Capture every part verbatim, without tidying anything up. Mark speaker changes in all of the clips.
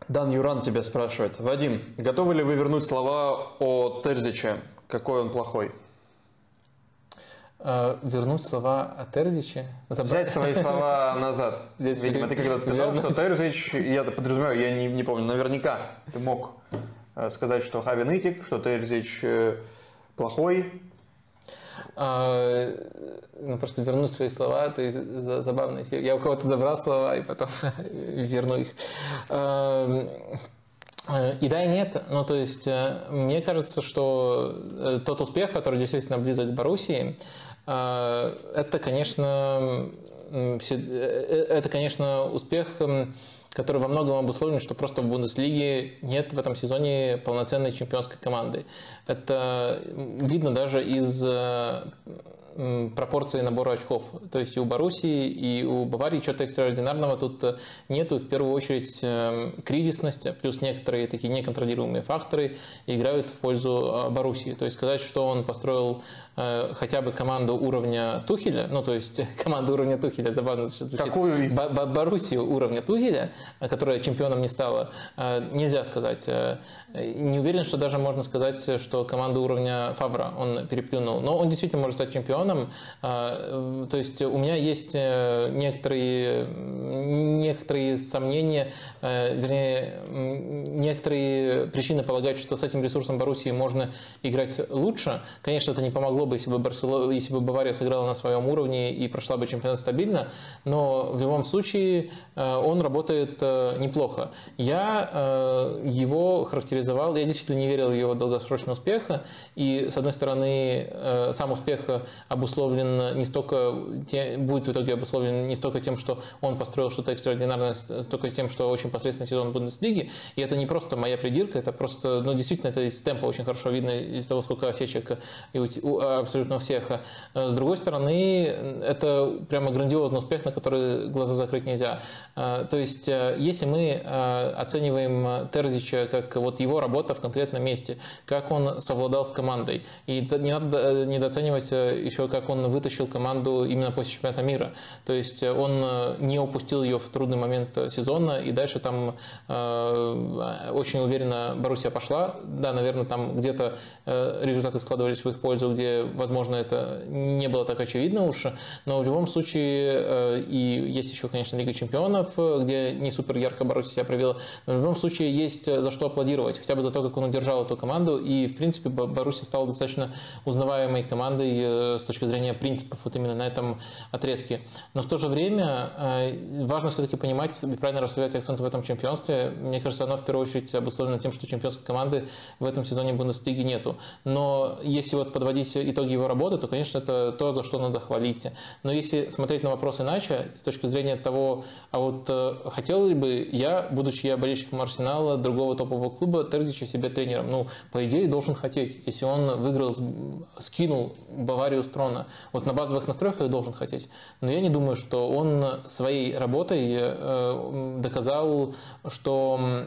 Speaker 1: Дан Юран тебя спрашивает. Вадим, готовы ли вы вернуть слова о Терзиче? Какой он плохой?
Speaker 2: Uh, вернуть слова о Терзиче?
Speaker 1: Взять свои слова назад.
Speaker 2: Здесь
Speaker 1: Видимо, ты когда-то сказал,
Speaker 2: вернуть.
Speaker 1: что Терзич, я подразумеваю, я не, не помню, наверняка ты мог сказать, что Хави нытик, что Терзич плохой.
Speaker 2: Uh, ну, просто вернуть свои слова, то есть забавно. Я у кого-то забрал слова и потом верну их. Uh, И да, и нет. Ну, то есть, мне кажется, что тот успех, который действительно близок к Боруссии, это, конечно, это, конечно, успех, который во многом обусловлен, что просто в Бундеслиге нет в этом сезоне полноценной чемпионской команды. Это видно даже из пропорции набора очков. То есть и у Боруссии, и у Баварии чего-то экстраординарного тут нету. В первую очередь кризисность, плюс некоторые такие неконтролируемые факторы играют в пользу Боруссии. То есть сказать, что он построил хотя бы команду уровня Тухеля, ну то есть команду уровня Тухеля, забавно звучит.
Speaker 1: Какую?
Speaker 2: Боруссию уровня Тухеля, которая чемпионом не стала, нельзя сказать. Не уверен, что даже можно сказать, что команду уровня Фавра он переплюнул. Но он действительно может стать чемпионом. То есть у меня есть некоторые, некоторые сомнения, вернее, некоторые причины полагать, что с этим ресурсом Боруссии можно играть лучше. Конечно, это не помогло бы, если бы, Барселона, если бы Бавария сыграла на своем уровне и прошла бы чемпионат стабильно, но в любом случае он работает неплохо. Я его характеризовал, я действительно не верил в его долгосрочный успех, и с одной стороны сам успех обусловлен не столько, будет в итоге обусловлен не столько тем, что он построил что-то экстраординарное, столько тем, что очень посредственный сезон Бундеслиги, и это не просто моя придирка, это просто, ну действительно, это из темпа очень хорошо видно, из того, сколько осечек и у абсолютно всех. С другой стороны, это прямо грандиозный успех, на который глаза закрыть нельзя. То есть, если мы оцениваем Терзича как вот его работа в конкретном месте, как он совладал с командой, и не надо недооценивать еще, как он вытащил команду именно после чемпионата мира. То есть, он не упустил ее в трудный момент сезона, и дальше там очень уверенно Боруссия пошла. Да, наверное, там где-то результаты складывались в их пользу, где, возможно, это не было так очевидно уж, но в любом случае, и есть еще, конечно, Лига чемпионов, где не супер ярко Боруссия себя проявила, но в любом случае есть за что аплодировать, хотя бы за то, как он удержал эту команду, и, в принципе, Боруссия стала достаточно узнаваемой командой с точки зрения принципов вот именно на этом отрезке. Но в то же время важно все-таки понимать и правильно расставлять акценты в этом чемпионстве. Мне кажется, оно в первую очередь обусловлено тем, что чемпионской команды в этом сезоне Бундеслиги нету. Но если вот подводить итоги его работы, то, конечно, это то, за что надо хвалить. Но если смотреть на вопрос иначе, с точки зрения того, а вот хотел ли бы я, будучи я болельщиком Арсенала, другого топового клуба, Терзича себе тренером? Ну, по идее, должен хотеть. Если он выиграл, скинул Баварию с трона, вот на базовых настройках должен хотеть. Но я не думаю, что он своей работой доказал, что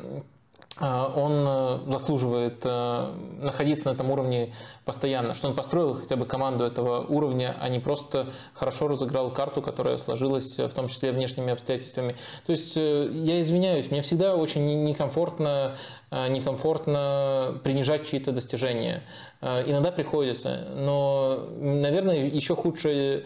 Speaker 2: он заслуживает находиться на этом уровне постоянно, что он построил хотя бы команду этого уровня, а не просто хорошо разыграл карту, которая сложилась, в том числе внешними обстоятельствами. То есть я извиняюсь, мне всегда очень некомфортно, некомфортно принижать чьи-то достижения. Иногда приходится, но, наверное, еще худшая,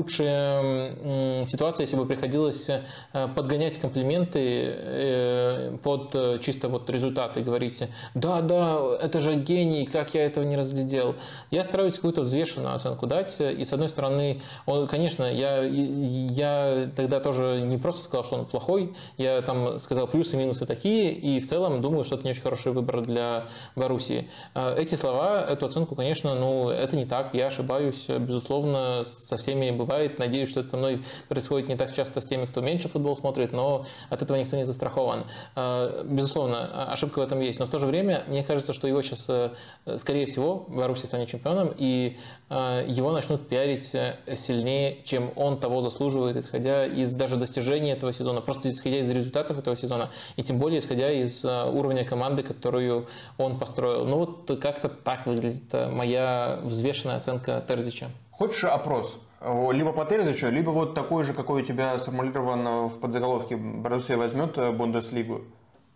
Speaker 2: худшая ситуация, если бы приходилось подгонять комплименты под чисто вот результаты, говорить: да, да, это же гений, как я этого не разглядел. Я стараюсь какую-то взвешенную оценку дать, и с одной стороны, он, конечно, я, я тогда тоже не просто сказал, что он плохой, я там сказал плюсы и минусы такие, и в целом думаю, что это не очень хороший выбор для Боруссии. Эти слова, эту оценку, конечно, ну, это не так, я ошибаюсь, безусловно, со всеми бывает, надеюсь, что это со мной происходит не так часто с теми, кто меньше футбол смотрит, но от этого никто не застрахован. Безусловно, ошибка в этом есть, но в то же время, мне кажется, что его сейчас, скорее всего, Боруссия станет чемпионом, и его начнут пиарить сильнее, чем он того заслуживает, исходя из даже достижений этого сезона, просто исходя из результатов этого сезона, и тем более исходя из уровня команды, которую он построил. Ну вот как-то так выглядит моя взвешенная оценка Терзича.
Speaker 1: Хочешь опрос? Либо по Терзичу, либо вот такой же, какой у тебя сформулирован в подзаголовке: Боруссия возьмет Бундеслигу.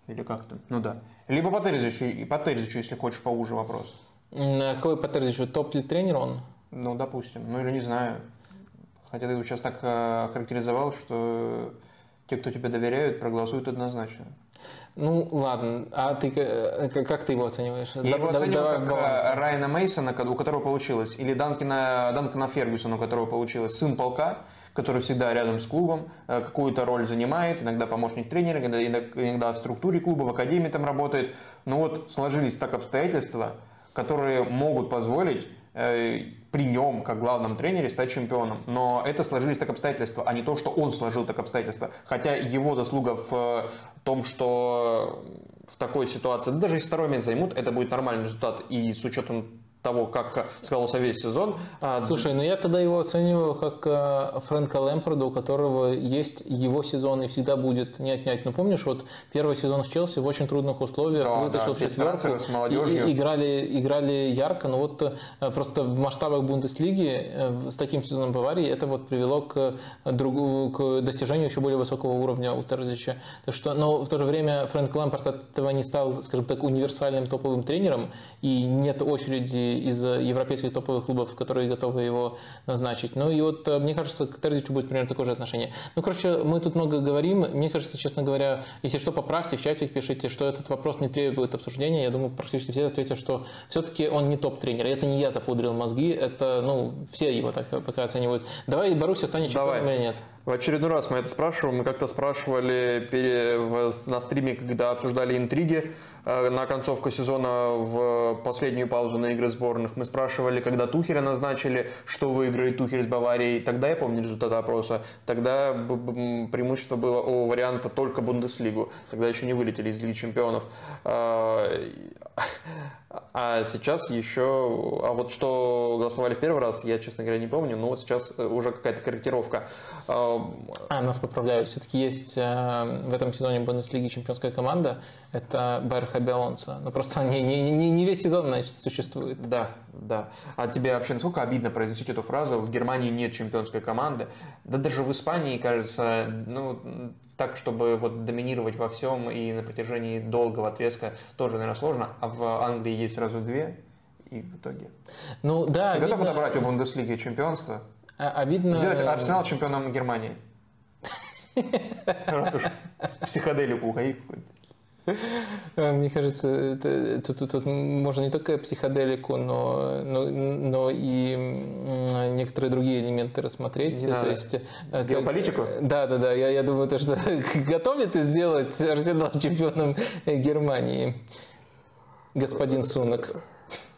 Speaker 1: Или как там? Ну да. Либо по Терзичу, и по Терзичу, если хочешь, поуже вопрос.
Speaker 2: Какой по Терзичу? Топ-тренер он?
Speaker 1: Ну, допустим. Ну, или не знаю. Хотя ты его сейчас так э, характеризовал, что те, кто тебе доверяют, проголосуют однозначно.
Speaker 2: Ну, ладно. А ты как ты его оцениваешь?
Speaker 1: Я его оцениваю как Райана Мейсона, у которого получилось, или Данкина, Данкина Фергюсона, у которого получилось, сын полка, который всегда рядом с клубом, какую-то роль занимает, иногда помощник тренера, иногда, иногда в структуре клуба, в академии там работает. Но вот сложились так обстоятельства, которые могут позволить э, при нем, как главном тренере, стать чемпионом. Но это сложились так обстоятельства, а не то, что он сложил так обстоятельства. Хотя его заслуга в том, что в такой ситуации, да даже если второе место займут, это будет нормальный результат. И с учетом того, как складывался весь сезон.
Speaker 2: Слушай, ну я тогда его оцениваю как Фрэнка Лэмпарда, у которого есть его сезон и всегда будет не отнять. Ну помнишь, вот первый сезон в Челси в очень трудных условиях, да, вытащил да, в четверку, с молодежью. И, играли, играли ярко, но вот просто в масштабах Бундеслиги с таким сезоном Баварии это вот привело к, другу, к достижению еще более высокого уровня у Терзича. Так что, но в то же время Фрэнк Лэмпард от этого не стал, скажем так, универсальным топовым тренером, и нет очереди из европейских топовых клубов, которые готовы его назначить. Ну и вот мне кажется, к Терзичу будет примерно такое же отношение. Ну, короче, мы тут много говорим. Мне кажется, честно говоря, если что, поправьте, в чатик пишите, что этот вопрос не требует обсуждения. Я думаю, практически все ответят, что все-таки он не топ-тренер. И это не я запудрил мозги, это, ну, все его так пока оценивают. Давай Боруссия станет чемпионом или нет?
Speaker 1: В очередной раз мы это спрашиваем. Мы как-то спрашивали на стриме, когда обсуждали интриги на концовку сезона в последнюю паузу на игры сборных. Мы спрашивали, когда Тухеля назначили, что выиграет Тухель с Баварией. Тогда я помню результат опроса. Тогда преимущество было у варианта только Бундеслигу. Тогда еще не вылетели из Лиги Чемпионов. А сейчас еще... А вот что голосовали в первый раз, я, честно говоря, не помню. Но вот сейчас уже какая-то корректировка.
Speaker 2: А, нас поправляют. Все-таки есть в этом сезоне Бундеслиги чемпионская команда. Это Байер Хаби Алонсо. Но просто не, не, не, не весь сезон, значит, существует.
Speaker 1: Да, да. А тебе вообще насколько обидно произносить эту фразу? В Германии нет чемпионской команды. Да даже в Испании, кажется, ну... так, чтобы вот доминировать во всем и на протяжении долгого отрезка тоже, наверное, сложно. А в Англии есть сразу две, и в итоге...
Speaker 2: Ну, да,
Speaker 1: Ты готов отобрать у Бундеслиги чемпионство?
Speaker 2: А, обидно...
Speaker 1: Сделать Арсенал чемпионом Германии. Раз уж в психоделику уходить какой-то.
Speaker 2: Мне кажется, тут, тут, тут можно не только психоделику, но, но, но и некоторые другие элементы рассмотреть.
Speaker 1: То есть, геополитику?
Speaker 2: Да, да, да. Я, я думаю, то, что готов ли ты сделать Арсенал чемпионом Германии, господин Сунак?